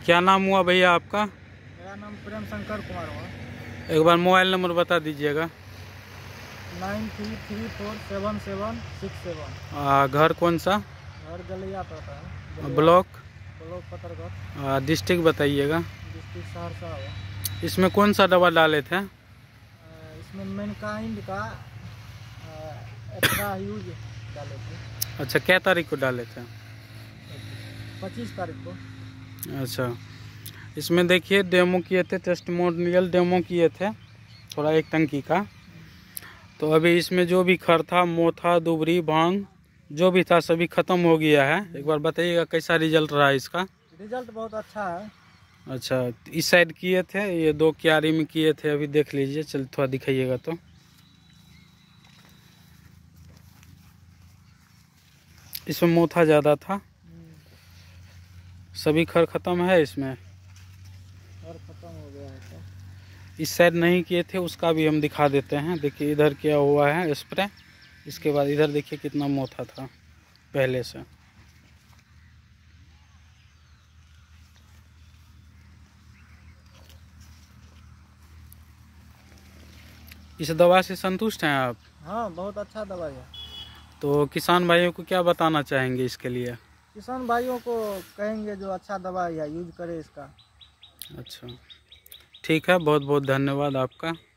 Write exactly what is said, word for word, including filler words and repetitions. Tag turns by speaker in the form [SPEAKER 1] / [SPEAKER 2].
[SPEAKER 1] क्या नाम हुआ भैया आपका?
[SPEAKER 2] मेरा नाम प्रेम शंकर कुमार हुआ।
[SPEAKER 1] एक बार मोबाइल नंबर बता दीजिएगा।
[SPEAKER 2] Nine three three four seven seven six
[SPEAKER 1] आ,
[SPEAKER 2] सेवन।
[SPEAKER 1] घर कौन सा?
[SPEAKER 2] घर गलिया पड़ता है।
[SPEAKER 1] ब्लॉक?
[SPEAKER 2] ब्लॉक पतरगढ़।
[SPEAKER 1] डिस्ट्रिक्ट बताइएगा।
[SPEAKER 2] डिस्ट्रिक्ट सहरसा हुआ।
[SPEAKER 1] इसमें कौन सा दवा डाले थे?
[SPEAKER 2] इसमें मैनकाइंड का एक्स्ट्रा यूज डाले थे।
[SPEAKER 1] अच्छा, क्या तारीख को डाले थे?
[SPEAKER 2] पच्चीस तारीख को।
[SPEAKER 1] अच्छा, इसमें देखिए डेमो किए थे, टेस्टिमोनियल डेमो किए थे थोड़ा एक टंकी का। तो अभी इसमें जो भी खर था, मोथा, दुबरी, भांग जो भी था सभी खत्म हो गया है। एक बार बताइएगा कैसा रिजल्ट रहा इसका?
[SPEAKER 2] रिजल्ट बहुत अच्छा है।
[SPEAKER 1] अच्छा, इस साइड किए थे, ये दो क्यारी में किए थे, अभी देख लीजिए। चल थोड़ा दिखाइएगा तो। इसमें मोथा ज़्यादा था, सभी खर खत्म है इसमें।
[SPEAKER 2] खर खत्म हो गया है तो।
[SPEAKER 1] इस साइड नहीं किए थे, उसका भी हम दिखा देते हैं। देखिए इधर किया हुआ है स्प्रे, इसके बाद इधर देखिए कितना मोथा था पहले से। इस दवा से संतुष्ट हैं आप?
[SPEAKER 2] हाँ, बहुत अच्छा दवाई है।
[SPEAKER 1] तो किसान भाइयों को क्या बताना चाहेंगे इसके लिए?
[SPEAKER 2] किसान भाइयों को कहेंगे जो अच्छा दवाई है यूज करे इसका।
[SPEAKER 1] अच्छा, ठीक है, बहुत बहुत धन्यवाद आपका।